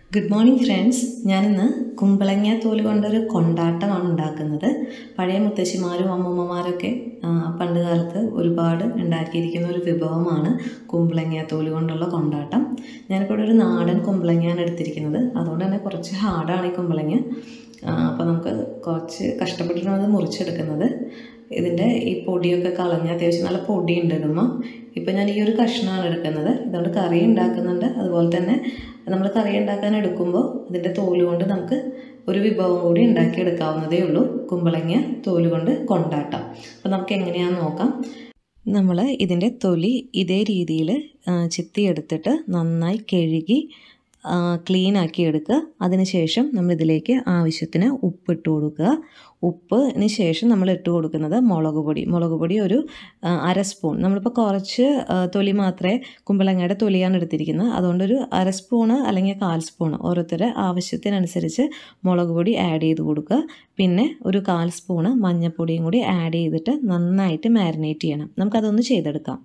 Good morning friends. ഞാനിന്ന് കുമ്പളങ്ങ തോല് കൊണ്ടൊരു കൊണ്ടാട്ടമാണ് ഉണ്ടാക്കുന്നത്. പഴയ മുത്തശ്ശിമാരും അമ്മൂമ്മമാരൊക്കെ പണ്ട് കാലത്ത് ഒരുപാട് ഉണ്ടാക്കിയിരിക്കുന്ന ഒരു വിഭവമാണ് കുമ്പളങ്ങ തോല് കൊണ്ടുള്ള കൊണ്ടാട്ടം. ഞാനിപ്പോൾ ഒരു നാടൻ കുമ്പളങ്ങയാണ് എടുത്തിരിക്കുന്നത്. അതുകൊണ്ട് തന്നെ കുറച്ച് ഹാർഡാണ് ഈ കുമ്പളങ്ങ. അപ്പോൾ നമുക്ക് കുറച്ച് കഷ്ടപ്പെട്ടിട്ടാണ് അത് മുറിച്ചെടുക്കുന്നത്. ഇതിൻ്റെ ഈ പൊടിയൊക്കെ കളഞ്ഞ് അത്യാവശ്യം നല്ല പൊടി ഉണ്ട് ഇടുമ്പോൾ. ഇപ്പോൾ ഞാൻ ഈ ഒരു കഷ്ണമാണ് എടുക്കുന്നത്. ഇതുകൊണ്ട് കറി ഉണ്ടാക്കുന്നുണ്ട്. അതുപോലെ തന്നെ നമ്മൾ കറി ഉണ്ടാക്കാൻ എടുക്കുമ്പോൾ ഇതിൻ്റെ തോല് കൊണ്ട് നമുക്ക് ഒരു വിഭവം കൂടി ഉണ്ടാക്കിയെടുക്കാവുന്നതേ ഉള്ളൂ. കുമ്പളങ്ങ തോല് കൊണ്ട് കൊണ്ടാട്ടം. അപ്പോൾ നമുക്ക് എങ്ങനെയാണെന്ന് നോക്കാം. നമ്മൾ ഇതിൻ്റെ തൊലി ഇതേ രീതിയിൽ ചെത്തിയെടുത്തിട്ട് നന്നായി കഴുകി ക്ലീൻ ആക്കി എടുക്കുക. അതിനുശേഷം നമ്മളിതിലേക്ക് ആവശ്യത്തിന് ഉപ്പിട്ട് കൊടുക്കുക. ഉപ്പിന് ശേഷം നമ്മൾ ഇട്ട് കൊടുക്കുന്നത് മുളക് പൊടി ഒരു അര സ്പൂൺ. നമ്മളിപ്പോൾ കുറച്ച് തൊലി മാത്രമേ കുമ്പളങ്ങയുടെ തൊലിയാണ് എടുത്തിരിക്കുന്നത്. അതുകൊണ്ടൊരു അര സ്പൂണ് അല്ലെങ്കിൽ 1/4 സ്പൂൺ ഓരോരുത്തരുടെ ആവശ്യത്തിനനുസരിച്ച് മുളക് പൊടി ആഡ് ചെയ്ത് കൊടുക്കുക. പിന്നെ ഒരു 1/4 സ്പൂണ് മഞ്ഞൾപ്പൊടിയും കൂടി ആഡ് ചെയ്തിട്ട് നന്നായിട്ട് മാരിനേറ്റ് ചെയ്യണം. നമുക്കതൊന്ന് ചെയ്തെടുക്കാം.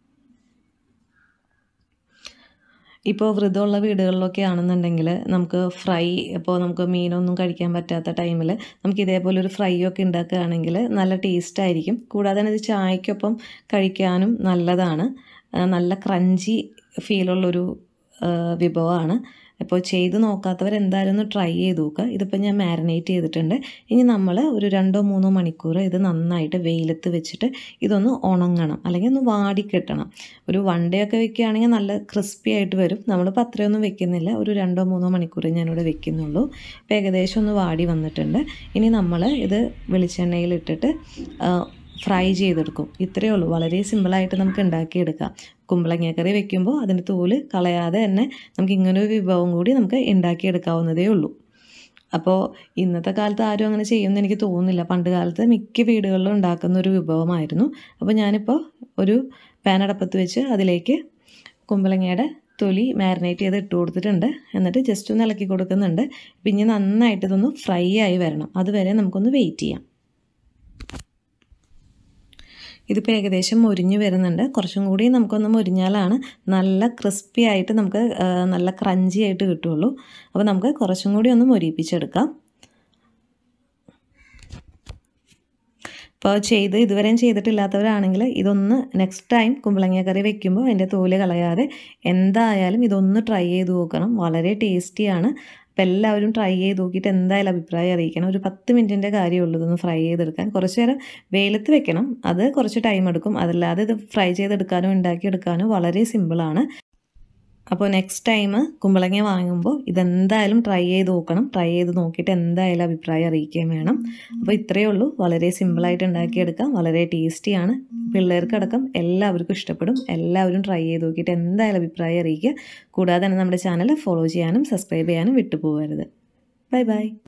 ഇപ്പോൾ വ്രതമുള്ള വീടുകളിലൊക്കെ ആണെന്നുണ്ടെങ്കിൽ നമുക്ക് ഫ്രൈ, ഇപ്പോൾ നമുക്ക് മീനൊന്നും കഴിക്കാൻ പറ്റാത്ത ടൈമിൽ നമുക്ക് ഇതേപോലെ ഒരു ഫ്രൈ ഒക്കെ ഉണ്ടാക്കുകയാണെങ്കിൽ നല്ല ടേസ്റ്റ് ആയിരിക്കും. കൂടാതെ തന്നെ ഇത് ചായക്കൊപ്പം കഴിക്കാനും നല്ലതാണ്. നല്ല ക്രഞ്ചി ഫീലുള്ളൊരു വിഭവമാണ്. ഇപ്പോൾ ചെയ്ത് നോക്കാത്തവർ എന്തായാലും ഒന്ന് ട്രൈ ചെയ്ത് നോക്കുക. ഇതിപ്പോൾ ഞാൻ മാരിനേറ്റ് ചെയ്തിട്ടുണ്ട്. ഇനി നമ്മൾ ഒരു 2-3 മണിക്കൂർ ഇത് നന്നായിട്ട് വെയിലത്ത് വെച്ചിട്ട് ഇതൊന്ന് ഉണങ്ങണം, അല്ലെങ്കിൽ ഒന്ന് വാടിക്കിട്ടണം. ഒരു 1 ഡേ ഒക്കെ വെക്കുകയാണെങ്കിൽ നല്ല ക്രിസ്പി ആയിട്ട് വരും. നമ്മളിപ്പോൾ അത്രയൊന്നും വെക്കുന്നില്ല. ഒരു 2-3 മണിക്കൂർ ഞാനിവിടെ വെക്കുന്നുള്ളൂ. ഇപ്പോൾ ഏകദേശം ഒന്ന് വാടി വന്നിട്ടുണ്ട്. ഇനി നമ്മൾ ഇത് വെളിച്ചെണ്ണയിലിട്ടിട്ട് ഫ്രൈ ചെയ്തെടുക്കും. ഇത്രയേ ഉള്ളൂ. വളരെ സിമ്പിളായിട്ട് നമുക്ക് ഉണ്ടാക്കിയെടുക്കാം. കുമ്പളങ്ങ കറി വെക്കുമ്പോൾ അതിൻ്റെ തോല് കളയാതെ തന്നെ നമുക്ക് ഇങ്ങനൊരു വിഭവം കൂടി നമുക്ക് ഉണ്ടാക്കിയെടുക്കാവുന്നതേ ഉള്ളൂ. അപ്പോൾ ഇന്നത്തെ കാലത്ത് ആരും അങ്ങനെ ചെയ്യുമെന്ന് എനിക്ക് തോന്നുന്നില്ല. പണ്ട് കാലത്ത് മിക്ക വീടുകളിലും ഉണ്ടാക്കുന്ന ഒരു വിഭവമായിരുന്നു. അപ്പോൾ ഞാനിപ്പോൾ ഒരു പാൻ അടപ്പത്ത് വെച്ച് അതിലേക്ക് കുമ്പളങ്ങയുടെ തൊലി മാരിനേറ്റ് ചെയ്ത് ഇട്ട് കൊടുത്തിട്ടുണ്ട്. എന്നിട്ട് ജസ്റ്റ് ഒന്ന് ഇളക്കി കൊടുക്കുന്നുണ്ട്. പിന്നെ നന്നായിട്ട് ഇതൊന്ന് ഫ്രൈ ആയി വരണം. അതുവരെ നമുക്കൊന്ന് വെയിറ്റ് ചെയ്യാം. ഇതിപ്പോൾ ഏകദേശം മൊരിഞ്ഞ് വരുന്നുണ്ട്. കുറച്ചും കൂടി നമുക്കൊന്ന് മൊരിഞ്ഞാലാണ് നല്ല ക്രിസ്പി ആയിട്ട് നമുക്ക് നല്ല ക്രഞ്ചി ആയിട്ട് കിട്ടുള്ളൂ. അപ്പോൾ നമുക്ക് കുറച്ചും കൂടി ഒന്ന് മൊരിപ്പിച്ചെടുക്കാം. ഇപ്പോൾ ഇതുവരെയും ചെയ്തിട്ടില്ലാത്തവരാണെങ്കിൽ ഇതൊന്ന് നെക്സ്റ്റ് ടൈം കുമ്പളങ്ങ കറി വെക്കുമ്പോൾ അതിൻ്റെ തോല് കളയാതെ എന്തായാലും ഇതൊന്ന് ട്രൈ ചെയ്ത് നോക്കണം. വളരെ ടേസ്റ്റിയാണ്. അപ്പോൾ എല്ലാവരും ട്രൈ ചെയ്ത് നോക്കിയിട്ട് എന്തായാലും അഭിപ്രായം അറിയിക്കണം. ഒരു 10 മിനിറ്റിൻ്റെ കാര്യമുള്ളൂ ഇതൊന്ന് ഫ്രൈ ചെയ്തെടുക്കാൻ. കുറച്ച് നേരം വെയിലത്ത് വെക്കണം. അത് കുറച്ച് ടൈം എടുക്കും. അതല്ലാതെ ഇത് ഫ്രൈ ചെയ്തെടുക്കാനോ ഉണ്ടാക്കിയെടുക്കാനോ വളരെ സിമ്പിളാണ്. അപ്പോൾ നെക്സ്റ്റ് ടൈം കുമ്പളങ്ങ വാങ്ങുമ്പോൾ ഇതെന്തായാലും ട്രൈ ചെയ്ത് നോക്കണം. ട്രൈ ചെയ്ത് നോക്കിയിട്ട് എന്തായാലും അഭിപ്രായം അറിയിക്കുകയും വേണം. അപ്പോൾ ഇത്രയേ ഉള്ളൂ. വളരെ സിമ്പിളായിട്ട് ഉണ്ടാക്കിയെടുക്കാം. വളരെ ടേസ്റ്റിയാണ്. പിള്ളേർക്കടക്കം എല്ലാവർക്കും ഇഷ്ടപ്പെടും. എല്ലാവരും ട്രൈ ചെയ്ത് നോക്കിയിട്ട് എന്തായാലും അഭിപ്രായം അറിയിക്കുക. കൂടാതെ തന്നെ നമ്മുടെ ചാനൽ ഫോളോ ചെയ്യാനും സബ്സ്ക്രൈബ് ചെയ്യാനും വിട്ടുപോകരുത്. Bye bye.